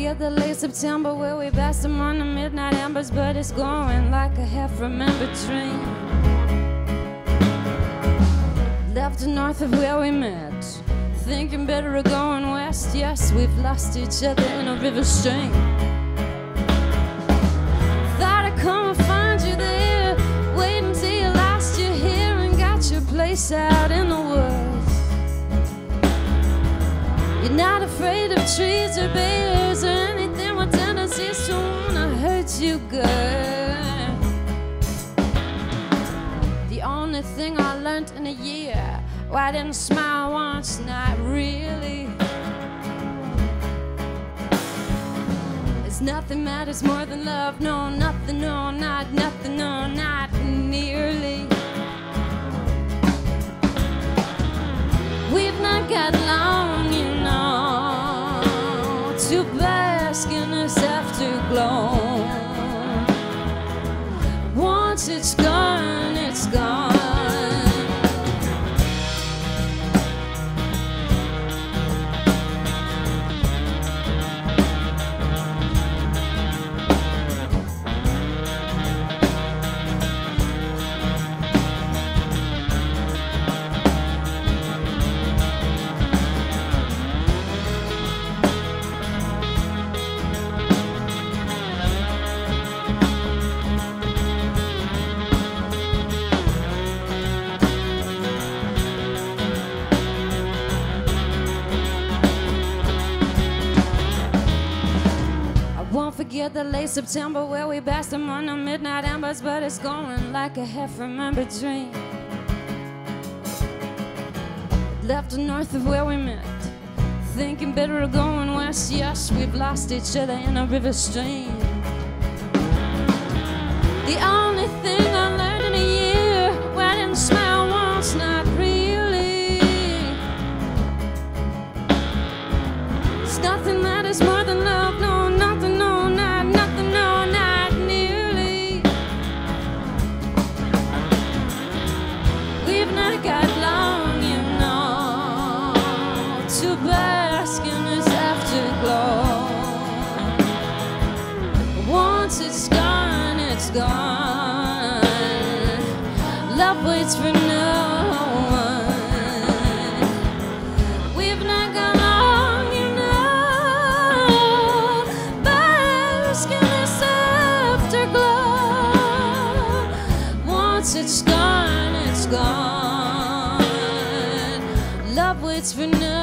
forget the late September where we passed them on the midnight embers, but it's going like a half-remembered dream. Left north of where we met, thinking better of going west. Yes, we've lost each other in a river stream. Thought I'd come and find you there, wait until you lost your hair and got your place out in the woods. You're not afraid of trees or bears or anything with tendencies to wanna hurt you good. The only thing I learned in a year, well, I didn't smile once, not really. It's nothing matters more than love, no, nothing, no, not nothing, no, not nearly. We've not got long, you know, to bask in this afterglow. Once it's gone, it's gone. Won't forget the late September where we passed them on the midnight embers, but it's going like a half-remembered dream. Left north of where we met, thinking better of going west. Yes, we've lost each other in a river stream. The only thing I learned in a year, well, I didn't smile once, not really. It's nothing that is more than love, no, nothing, no, not nothing, no, not nearly. We've not got long, you know, to bask in this afterglow. Once it's gone, it's gone. Love waits for no one. We've not got long, you know, bask in this afterglow. Once it's gone, it's gone. Love waits for no one.